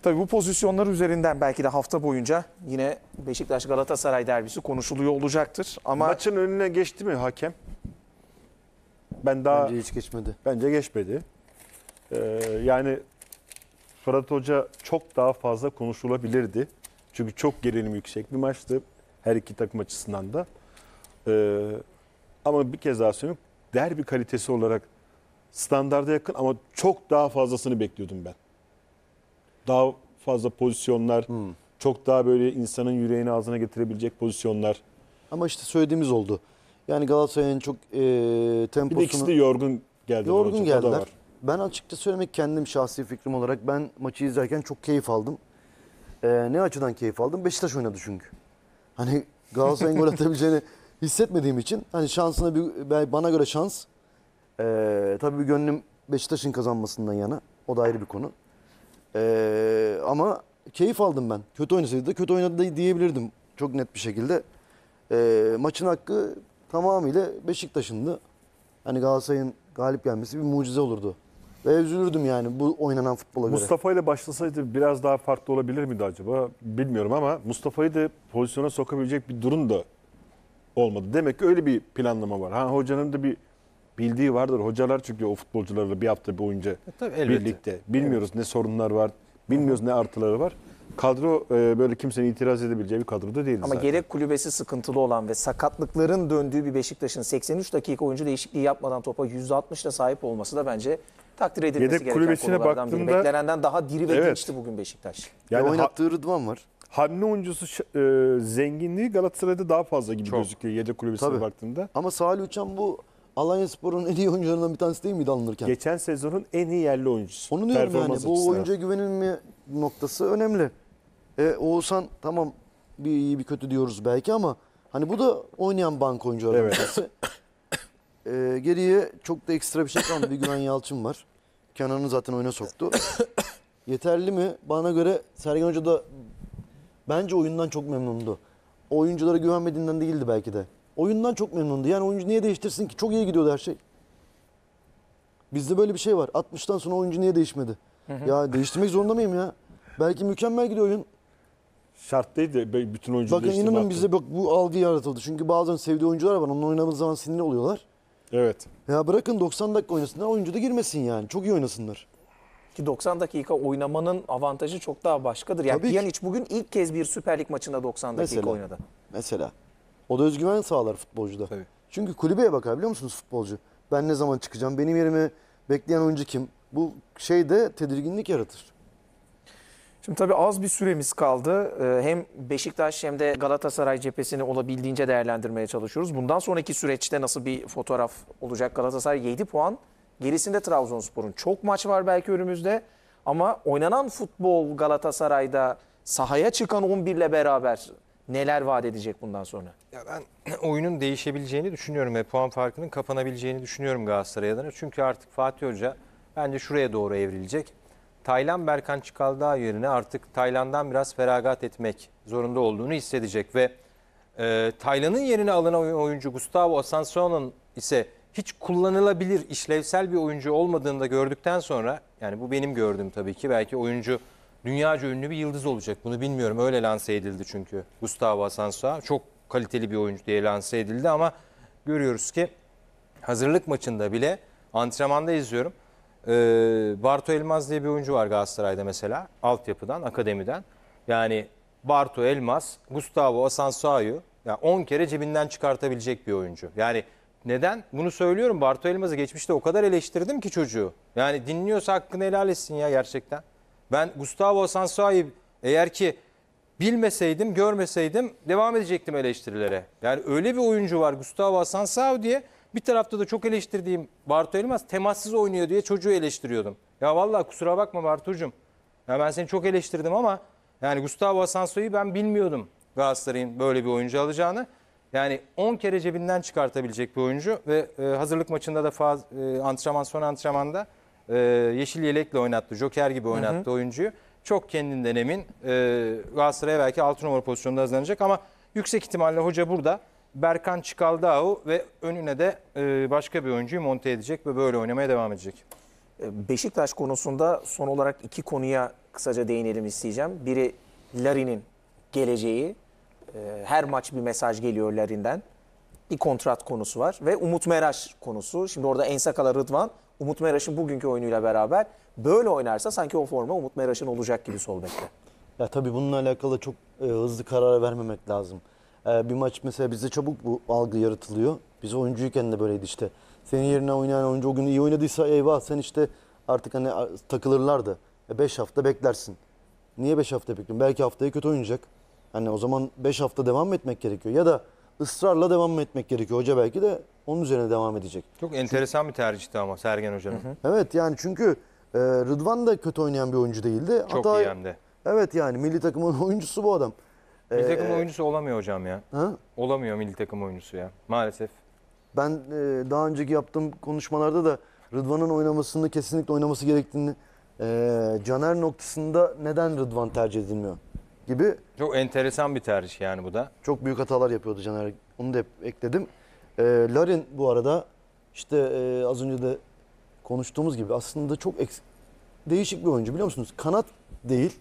Tabii bu pozisyonlar üzerinden belki de hafta boyunca yine Beşiktaş-Galatasaray derbisi konuşuluyor olacaktır. Ama Maçın önüne geçti mi hakem? Bence hiç geçmedi. Bence geçmedi. Yani Fırat Hoca çok daha fazla konuşulabilirdi. Çünkü çok gerilim yüksek bir maçtı. Her iki takım açısından da. Ama bir kez daha söyleyeyim. Derbi kalitesi olarak standarda yakın ama çok daha fazlasını bekliyordum ben. Daha fazla pozisyonlar, çok daha böyle insanın yüreğini ağzına getirebilecek pozisyonlar. Ama işte söylediğimiz oldu. Yani Galatasaray'ın çok temposunu... Bir de ikisi de yorgun geldiler. Yorgun hocam, geldiler. var. Ben açıkça söylemek kendim şahsi fikrim olarak ben maçı izlerken çok keyif aldım. Ne açıdan keyif aldım? Beşiktaş oynadı çünkü. Hani Galatasaray'ın gol atabileceğini hissetmediğim için hani şansına bana göre şans. Tabii bir gönlüm Beşiktaş'ın kazanmasından yana. O da ayrı bir konu. Ama keyif aldım ben. Kötü oynasaydı da kötü oynadı da diyebilirdim. Çok net bir şekilde. Maçın hakkı tamamıyla Beşiktaş'ındı. Hani Galatasaray'ın galip gelmesi bir mucize olurdu. Ve üzülürdüm yani bu oynanan futbola göre. Mustafa ile başlasaydı biraz daha farklı olabilir miydi acaba? Bilmiyorum ama Mustafa'yı da pozisyona sokabilecek bir durum da olmadı. Demek ki öyle bir planlama var. Hocanın da bir bildiği vardır. Hocalar çünkü o futbolcularla bir hafta boyunca birlikte. Bilmiyoruz ne sorunlar var. Bilmiyoruz ne artıları var. Kadro böyle kimsenin itiraz edebileceği bir kadro da değil ama zaten. gerek kulübesi sıkıntılı olan ve sakatlıkların döndüğü bir Beşiktaş'ın 83 dakika oyuncu değişikliği yapmadan topa %60'la sahip olması da bence takdir edilmesi Yedek gereken kulübesine konulardan biri. baktığımda- Beklenenden daha diri ve Evet. dinçti bugün Beşiktaş. Yani oynattığı Rıdvan var. hamle oyuncusu zenginliği Galatasaray'da daha fazla gibi gözüküyor yedek kulübesine Tabii. baktığında. Ama Salih Uçan bu Alanyaspor'un en iyi oyuncularından bir tanesi değil miydi alınırken? Geçen sezonun en iyi yerli oyuncusu. Onu diyorum yani. Performans Bu açısından. oyuncuya güvenilme noktası önemli. Oğuzhan tamam bir iyi bir kötü diyoruz belki ama hani bu da oynayan bank oyuncularından Evet. birisi. Geriye çok da ekstra bir şey kalmadı. Bir Güven Yalçın var. Kenan'ı zaten oyuna soktu. Yeterli mi? Bana göre Sergen Hoca da bence oyundan çok memnundu. Oyunculara güvenmediğinden değildi belki de. Oyundan çok memnundu. Yani oyuncu niye değiştirsin ki? Çok iyi gidiyordu her şey. Bizde böyle bir şey var. 60'tan sonra oyuncu niye değişmedi? Ya değiştirmek zorunda mıyım ya? Belki mükemmel gidiyor oyun. Şart değil de bütün oyuncuları Bakın değiştirme inanın hakkı. bizde bak bu algı yaratıldı. Çünkü bazen sevdiği oyuncular var. Onunla oynadığı zaman sinirli oluyorlar. Evet. Ya bırakın 90 dakika oynasınlar. Oyuncu da girmesin yani. Çok iyi oynasınlar. Ki 90 dakika oynamanın avantajı çok daha başkadır. Yani Tabii ki. Pjanic bugün ilk kez bir Süper Lig maçında 90 dakika Mesela. oynadı. Mesela. O da özgüven sağlar futbolcuda. Tabii. Çünkü kulübeye bakar biliyor musunuz futbolcu? Ben ne zaman çıkacağım? Benim yerime bekleyen oyuncu kim? Bu şey de tedirginlik yaratır. Şimdi tabii az bir süremiz kaldı. Hem Beşiktaş hem de Galatasaray cephesini olabildiğince değerlendirmeye çalışıyoruz. Bundan sonraki süreçte nasıl bir fotoğraf olacak? Galatasaray 7 puan. Gerisinde Trabzonspor'un. Çok maç var belki önümüzde. Ama oynanan futbol Galatasaray'da sahaya çıkan 11 ile beraber neler vaat edecek bundan sonra? Ya ben oyunun değişebileceğini düşünüyorum ve puan farkının kapanabileceğini düşünüyorum Galatasaray adına. Çünkü artık Fatih Hoca bence şuraya doğru evrilecek. Taylan Berkan Çıkaldağ yerine artık Taylan'dan biraz feragat etmek zorunda olduğunu hissedecek ve Taylan'ın yerine alınan oyuncu Gustavo Asensio'nun ise hiç kullanılabilir, işlevsel bir oyuncu olmadığını da gördükten sonra, yani bu benim gördüğüm tabii ki, belki oyuncu dünyaca ünlü bir yıldız olacak. Bunu bilmiyorum. Öyle lanse edildi çünkü Gustavo Asensio. Çok kaliteli bir oyuncu diye lanse edildi ama görüyoruz ki hazırlık maçında bile antrenmanda izliyorum. Bartu Elmaz diye bir oyuncu var Galatasaray'da mesela. Altyapıdan, akademiden. Yani Bartu Elmaz, Gustavo Asensio'yu yani 10 kere cebinden çıkartabilecek bir oyuncu. Yani neden? Bunu söylüyorum. Bartu Elmaz'ı geçmişte o kadar eleştirdim ki çocuğu. Yani dinliyorsa hakkını helal etsin ya gerçekten. Ben Gustavo Asensio'yu eğer ki bilmeseydim, görmeseydim devam edecektim eleştirilere. Yani öyle bir oyuncu var Gustavo Asensio diye. Bir tarafta da çok eleştirdiğim Bartu Elmaz temassız oynuyor diye çocuğu eleştiriyordum. Ya vallahi kusura bakma Bartucuğum. Ya ben seni çok eleştirdim ama yani Gustavo Asensio'yu ben bilmiyordum Galatasaray'ın böyle bir oyuncu alacağını. Yani 10 kere cebinden çıkartabilecek bir oyuncu ve hazırlık maçında da antrenman son antrenmanda yeşil yelekle oynattı. Joker gibi oynattı oyuncuyu. Çok kendinden emin. Galatasaray'a belki 6 numara pozisyonunda hazırlanacak ama yüksek ihtimalle hoca burada Berkan Çıkaldağ ve önüne de başka bir oyuncuyu monte edecek ve böyle oynamaya devam edecek. Beşiktaş konusunda son olarak iki konuya kısaca değinelim isteyeceğim. Biri Larin'in geleceği. Her maç bir mesaj geliyor Larin'den. Bir kontrat konusu var ve Umut Meraş konusu. Şimdi orada Ensakala, Rıdvan, Umut Meraş'ın bugünkü oyunuyla beraber böyle oynarsa sanki o forma Umut Meraş'ın olacak gibi sol bekte. Ya tabii bununla alakalı çok hızlı karar vermemek lazım. Bir maç mesela bizde çabuk bu algı yaratılıyor. Biz oyuncuyken de böyleydi işte. Senin yerine oynayan oyuncu o gün iyi oynadıysa eyvah sen işte artık hani takılırlardı. 5 hafta beklersin. Niye 5 hafta bekliyorsun? Belki haftaya kötü oynayacak. Hani o zaman 5 hafta devam etmek gerekiyor. Ya da ısrarla devam etmek gerekiyor. Hoca belki de onun üzerine devam edecek. Çok enteresan bir tercihti ama Sergen Hoca'nın. Evet yani çünkü Rıdvan da kötü oynayan bir oyuncu değildi. Çok iyi hem de. Evet yani milli takımın oyuncusu bu adam. Milli takım oyuncusu olamıyor hocam ya. Ha? Olamıyor milli takım oyuncusu ya. Maalesef. Ben daha önceki yaptığım konuşmalarda da Rıdvan'ın oynamasını kesinlikle oynaması gerektiğini Caner noktasında neden Rıdvan tercih edilmiyor gibi Çok enteresan bir tercih yani bu da. çok büyük hatalar yapıyordu Caner. Onu da hep ekledim. Larin bu arada işte az önce de konuştuğumuz gibi aslında çok değişik bir oyuncu biliyor musunuz? Kanat değil.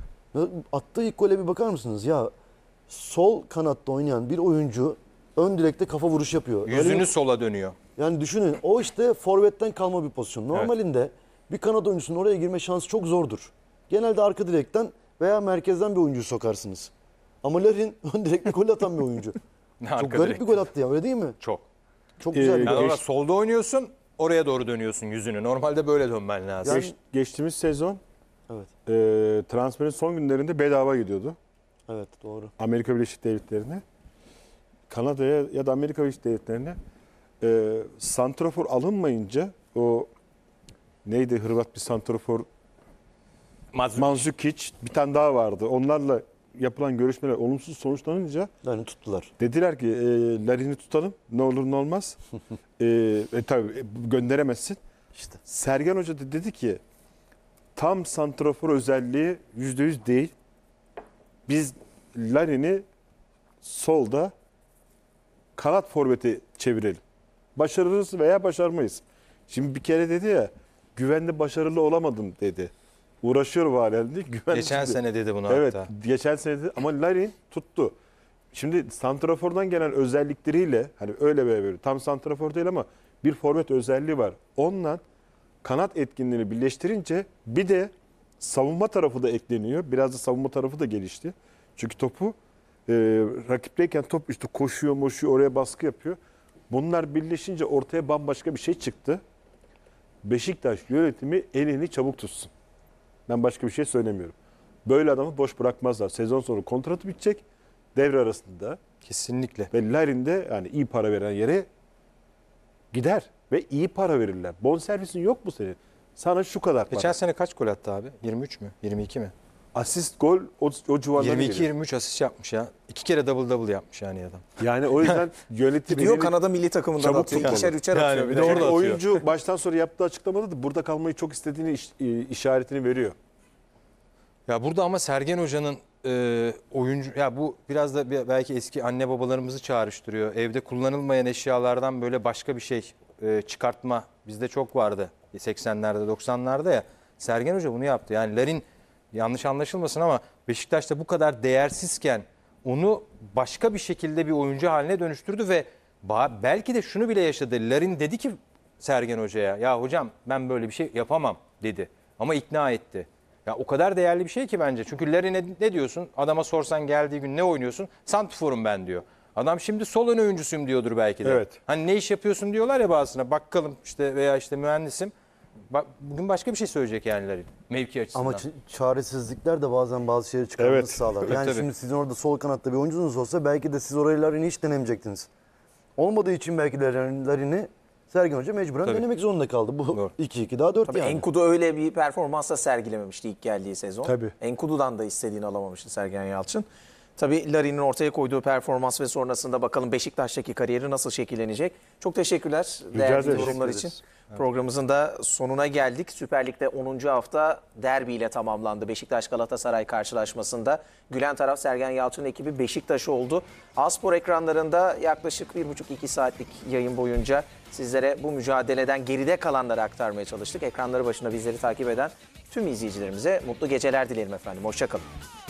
Attığı ilk gole bir bakar mısınız? Ya sol kanatta oynayan bir oyuncu ön direkte kafa vuruş yapıyor. Yüzünü sola dönüyor. Yani düşünün o işte forvetten kalma bir pozisyon. Normalinde bir kanat oyuncusunun oraya girme şansı çok zordur. Genelde arka direkten veya merkezden bir oyuncuyu sokarsınız. Ama Larin ön direkte gol atan bir oyuncu. Çok garip bir gol attı ya öyle değil mi? Çok. Çok güzel bir Yani gol. orada solda oynuyorsun, oraya doğru dönüyorsun yüzünü. Normalde böyle dönmen lazım. Yani- Geçtiğimiz sezon Evet. transferin son günlerinde bedava gidiyordu. Evet doğru. Amerika Birleşik Devletleri'ne. Kanada'ya ya da Amerika Birleşik Devletleri'ne santrafor alınmayınca o neydi Hırvat bir santrafor Mandzukic bir tane daha vardı. Onlarla yapılan görüşmeler olumsuz sonuçlanınca Yani tuttular. dediler ki Larin'i tutalım ne olur ne olmaz. Tabii gönderemezsin. İşte. Sergen Hoca da dedi ki tam santrafor özelliği %100 değil. Biz Larin'i solda kanat forveti çevirelim. Başarırız veya başarmayız. Şimdi bir kere dedi ya güvende başarılı olamadım dedi. Uğraşıyorum halen dedi. Geçen sene dedi bunu Evet hatta. geçen sene dedi ama Larin tuttu. Şimdi santrafordan gelen özellikleriyle hani öyle böyle tam santrafor değil ama bir forvet özelliği var. Onunla kanat etkinliğini birleştirince bir de savunma tarafı da ekleniyor. Biraz da savunma tarafı da gelişti. Çünkü topu rakipteyken top işte koşuyor oraya baskı yapıyor. Bunlar birleşince ortaya bambaşka bir şey çıktı. Beşiktaş yönetimi elini çabuk tutsun. Ben başka bir şey söylemiyorum. Böyle adamı boş bırakmazlar. Sezon sonu kontratı bitecek. Devre arasında Kesinlikle. ve Larin de yani iyi para veren yere gider ve iyi para verirler. Bonservisin yok mu senin? Sana şu kadar para. Geçen sene kaç gol attı abi? 23 mü? 22 mi? Asist gol o civarlara geliyor. 22-23 asist yapmış ya. 2 kere double double yapmış yani adam. Yani o yüzden yönetim Gidiyor elini- Kanada milli takımında da çabuk atıyor. tutmalı. İkişer üçer Yani atıyor. bir bir de de. orada atıyor. oyuncu baştan sonra yaptığı açıklamada da burada kalmayı çok istediğini işaretini veriyor. Ya burada ama Sergen Hoca'nın oyuncu ya bu biraz da belki eski anne babalarımızı çağrıştırıyor. Evde kullanılmayan eşyalardan böyle başka bir şey çıkartma bizde çok vardı 80'lerde 90'larda ya. Sergen Hoca bunu yaptı. Yani Larin yanlış anlaşılmasın ama Beşiktaş'ta bu kadar değersizken onu başka bir şekilde bir oyuncu haline dönüştürdü ve belki de şunu bile yaşadı. Larin dedi ki Sergen Hoca'ya ya hocam ben böyle bir şey yapamam dedi ama ikna etti. Ya o kadar değerli bir şey ki bence. Çünkü Larin'e ne diyorsun? Adama sorsan geldiği gün ne oynuyorsun? Santrforum ben diyor. Adam şimdi sol ön oyuncusuyum diyordur belki de. Evet. Hani ne iş yapıyorsun diyorlar ya bazısına. Bakkalım işte veya işte mühendisim. Bugün başka bir şey söyleyecek yani Larin. Mevki açısından. Ama çaresizlikler de bazen bazı şeyleri çıkarmanızı Evet. sağlar. Tabii, Yani tabii. şimdi sizin orada sol kanatta bir oyuncunuz olsa belki de siz oraları hiç denemeyecektiniz. Olmadığı için belki de Larin'i Sergen Hoca mecburen Tabii. denemek zorunda kaldı. Bu Doğru. 2-2 daha 4 Tabii yani. Enkudu öyle bir performansla sergilememişti ilk geldiği sezon. Tabii. Enkudu'dan da istediğini alamamıştı Sergen Yalçın. Tabii Larin'in ortaya koyduğu performans ve sonrasında bakalım Beşiktaş'taki kariyeri nasıl şekillenecek. Çok teşekkürler değerli ederim. yorumlar için. Programımızın da sonuna geldik. Süper Lig'de 10. hafta derbiyle tamamlandı. Beşiktaş-Galatasaray karşılaşmasında gülen taraf Sergen Yalçın ekibi Beşiktaş oldu. Aspor ekranlarında yaklaşık 1,5-2 saatlik yayın boyunca sizlere bu mücadeleden geride kalanları aktarmaya çalıştık. Ekranları başında bizleri takip eden tüm izleyicilerimize mutlu geceler dilerim efendim. Hoşça kalın.